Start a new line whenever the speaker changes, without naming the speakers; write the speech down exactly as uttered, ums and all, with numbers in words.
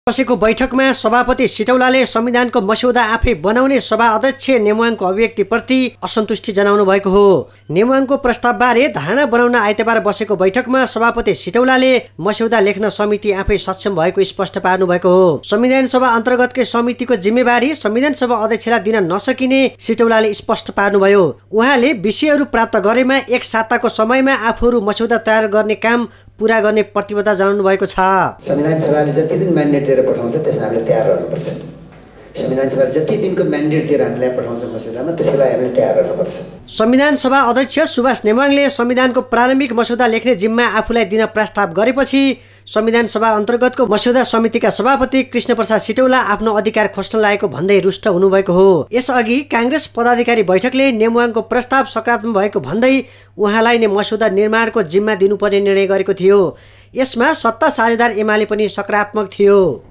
बसेको बैठकमा सभापति सिटौलाले संविधानको मस्यौदा आफै बनाउने सभा अध्यक्ष नेमुवाङको अभिव्यक्तिप्रति असन्तुष्टि जनाउनु भएको हो। नेमुवाङको प्रस्तावबारे धारणा बनाउन आइतबार बसेको बैठकमा सभापति सिटौलाले मस्यौदा लेख्न समिति आफै सक्षम भएको स्पष्ट पार्नु भएको हो। संविधान सभा अन्तर्गतकै समितिको जिम्मेवारी संविधान सभा अध्यक्षलाई दिन नसकिने सिटौलाले स्पष्ट पार्नुभयो। उहाँले विषयहरू प्राप्त गरेमा एक साताको समयमा आफूहरू मस्यौदा तयार गर्ने काम पूरा गर्ने प्रतिबद्धता जनाउनु भएको छ।
संविधान सभाले जति दिन म्यान्डेट दिएर पठाउँछ त्यसमा हामीले तयार रहनुपर्छ। संविधान सभाले जति दिनको म्यान्डेट दिएर हामीलाई पठाउँछ मस्यौदामा त्यसलाई हामीले तयार रहनुपर्छ।
संविधान सभा अध्यक्ष सुभाष नेमुवाङले संविधानको प्रारम्भिक मस्यौदा लेख्ने जिम्मा आफूलाई दिन प्रस्ताव गरेपछि संविधान सभा अन्तर्गतको मस्यौदा समितिका सभापति कृष्णप्रसाद सिटौला आफ्नो अधिकार खोज्न लागेको भन्दै रुष्ट हुनुभएको हो। यसअघि कांग्रेस पदाधिकारी बैठकले नेमुवाङको प्रस्ताव सकारात्मक भएको भन्दै उहाँलाई नै मस्यौदा निर्माणको जिम्मा दिनुपर्ने निर्णय गरेको थियो। यसमा सत्ता साझेदार एमाले पनि सकारात्मक थियो।